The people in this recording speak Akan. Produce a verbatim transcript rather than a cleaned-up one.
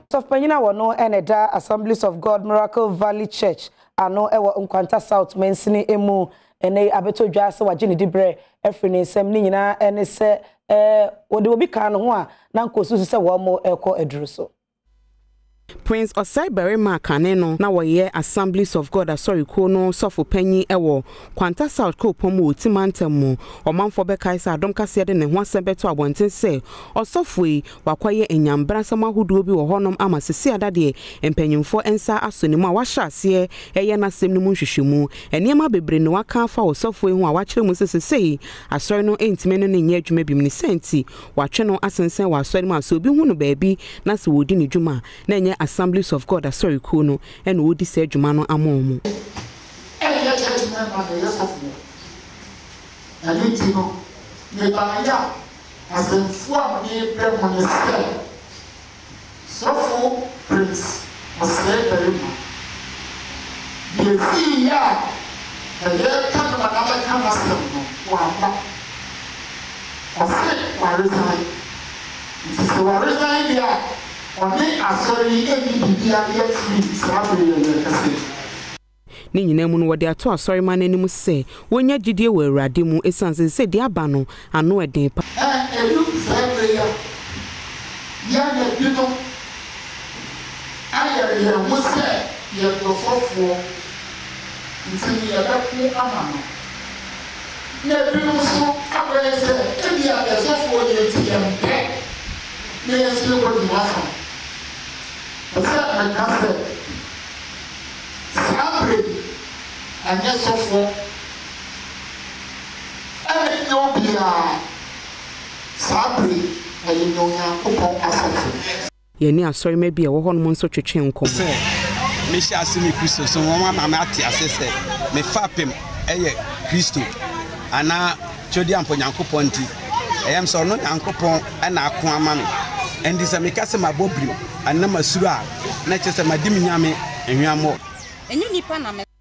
Of Penina wano eneda Assemblies of God Miracle Valley Church ano ewo Nkwanta South mensini emu ene abeto dwase wagye ne dibre efre ne nsem ni nyina ene se eh wode obi kan ho a na nkosusu se wo mo ekọ eduru so. Prince Osai Berima Kaneno na woye Assemblies of God asori ko no sofo panyi ewo Nkwanta South ko pomo timantem omanfo be kaisa Adom kase de ne ho asembeto abonten se osofoi wakwaye enyambra samahudu obi wo honom ama sisi adade empanyimfo ensa asonimu a wahye eye na semni mu nhwehwemu eniema bebre ne waka afa osofoi ho a wakire mu sesesei asori no entime no ne nya adwuma bim ne senti watwe no asensen wa asori mu aso obi hu no baabi na se wodi ne dwuma na enye Assemblies of God asori ko no ene wodi se adwuma no amomo eye church member dey yesofu ani ti no ne ba ya asenfu a ni be mo ne se sofu Prince Osai Berima ye fi ya eye kan ma na ba kan asem no wa ba Osai wa resign se wa resign ya oni asori ebi bibia ye free sabe ye kase ni nyina mu no wode ato asori man anim se wonya gidie wɔ Awurade mu esanse se de aba no ano eden pa eh elu sabe ya ya ne bino ayere ye mu se ye dofofo ntini ye ba ku ama no ne bino so abere se ebi a dofofo ye ti ye mpe ne ye se ko di wasa. I said, I said, Sabri, and yes, so for and no be a Sabri, and you know, upon us. Yeni asori maybe a wohon mon so twetwe nkom. Me sha asemi Kristo so won ma ma ate asese me fapem eye Kristo ana chodi ampo nyankopon nti eyam so no nyankopon ana ako ama me endi se me kase mabobrim ana masuru a na chese madim nyame enwamo enyu nipa na